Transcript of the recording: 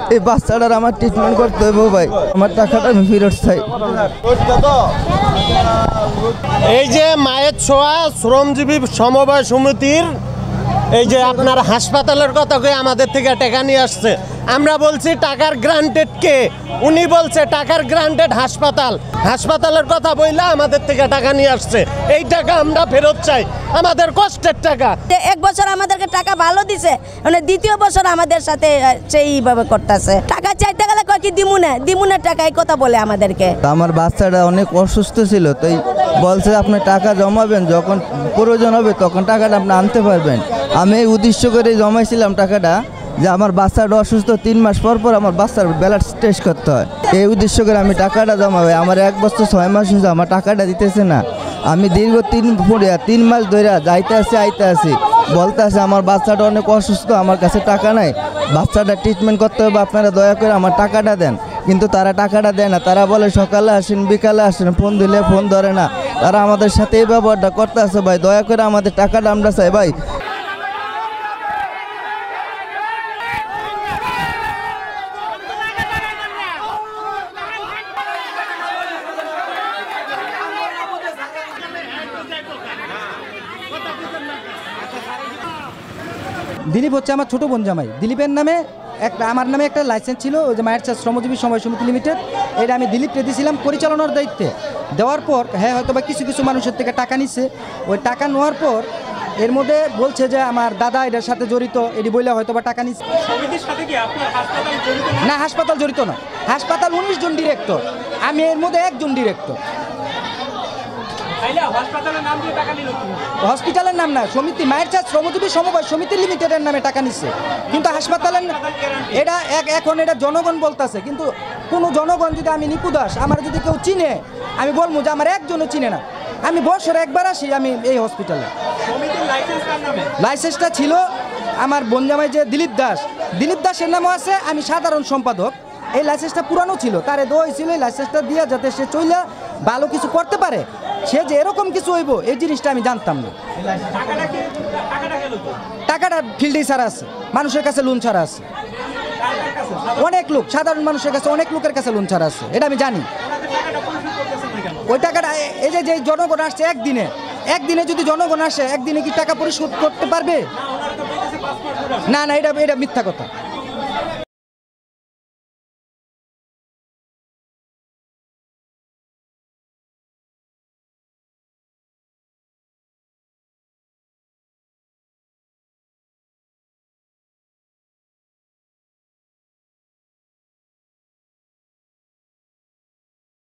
এই বাচ্চাটার আমার ট্রিটমেন্ট করতে হবে ভাই, আমার টাকাটা আমি ফেরত চাই। এই যে মায়ের ছোঁয়া শ্রমজীবী সমবায় সমিতির এই যে আপনার হাসপাতালের কথা কয়ে আমাদের থেকে টাকা নিয়ে আসছে। আমরা বলছি টাকার গ্রান্টেড কে? উনি বলছে টাকার গ্রান্টেড হাসপাতাল। হাসপাতালের কথা বইলা আমাদের থেকে টাকা নিয়ে আসছে। এই টাকা আমরা ফেরত চাই, আমাদের কষ্টের টাকা। এক বছর আমাদেরকে টাকা ভালো দিছে, মানে দ্বিতীয় বছর আমাদের সাথে সেইভাবে করতেছে। টাকা চাইতে গেলে কয় কি দিমুনে টাকা, এই কথা বলে আমাদেরকে। আমার বাচ্চাটা অনেক অসুস্থ ছিল, তাই বলছে আপনি টাকা জমাবেন, যখন প্রয়োজন হবে তখন টাকাটা আপনি আনতে পারবেন। আমি এই উদ্দেশ্য করে জমাইছিলাম টাকাটা যে আমার বাচ্চাটা অসুস্থ, 3 মাস পর পর আমার বাচ্চার ব্লাড টেস্ট করতে হয়। এই উদ্দেশ্য করে আমি টাকাটা জমাবে। আমার 1 বছর 6 মাস হয়েছে, আমার টাকাটা দিতেছে না। আমি দীর্ঘ 3 মাস ধরে যাইতে আইতে আসি, বলতে আছে আমার বাচ্চাটা অনেক অসুস্থ, আমার কাছে টাকা নাই, বাচ্চাটা ট্রিটমেন্ট করতে হবে, আপনারা দয়া করে আমার টাকাটা দেন। কিন্তু তারা টাকাটা দেয় না। তারা বলে সকালে আসেন, বিকালে আসেন, ফোন দিলে ফোন ধরে না। তারা আমাদের সাথে এই ব্যবহারটা করতে আছে ভাই, দয়া করে আমাদের টাকাটা আমরা চাই ভাই। দিলীপ হচ্ছে আমার ছোটো বোন জামাই। দিলীপের নামে আমার নামে একটা লাইসেন্স ছিল, ওই যে মায়ের শ্রমজীবী সমবায় সমিতি লিমিটেড, এটা আমি দিলীপকে দিয়েছিলাম পরিচালনার দায়িত্বে। দেওয়ার পর হ্যাঁ হয়তো বা কিছু কিছু মানুষের থেকে টাকা নিচ্ছে। ওই টাকা নেওয়ার পর এর মধ্যে বলছে যে আমার দাদা এটার সাথে জড়িত, এটি বললে হয়তো বা টাকা নিচ্ছে। না, হাসপাতাল জড়িত না। হাসপাতাল 19 জন ডিরেক্টর, আমি এর মধ্যে একজন ডিরেক্টর। হসপিটালের নাম না, সমিতি মায়ের শ্রমজীবী সমবায় সমিতি লিমিটেডের নামে টাকা নিচ্ছে। কিন্তু হাসপাতালের এটা এখন এটা জনগণ বলতেছে, কিন্তু কোনো জনগণ যদি আমি নিপু দাস আমার যদি কেউ চিনে, আমি বলবো যে আমার একজনও চিনে না। আমি বছরে একবার আসি আমি এই হসপিটালে। লাইসেন্সটা ছিল আমার বোন জামাই যে দিলীপ দাসের নামও আছে, আমি সাধারণ সম্পাদক। এই লাইসেন্সটা পুরানো ছিল, তারে দোয়া ছিল এই লাইসেন্সটা দিয়ে যাতে সে চইলা ভালো কিছু করতে পারে। সে যে এরকম কিছু হইব এই জিনিসটা আমি জানতাম না। টাকাটা ফিল্ডে ছাড়া আছে, মানুষের কাছে লোন ছাড়া আছে, অনেক লোক সাধারণ মানুষের কাছে অনেক লোকের কাছে লোন ছাড়া আছে, এটা আমি জানি। ওই টাকাটা এই যে জনগণ আসছে একদিনে যদি জনগণ আসে, একদিনে কি টাকা পরিশোধ করতে পারবে? না, এটা মিথ্যা কথা।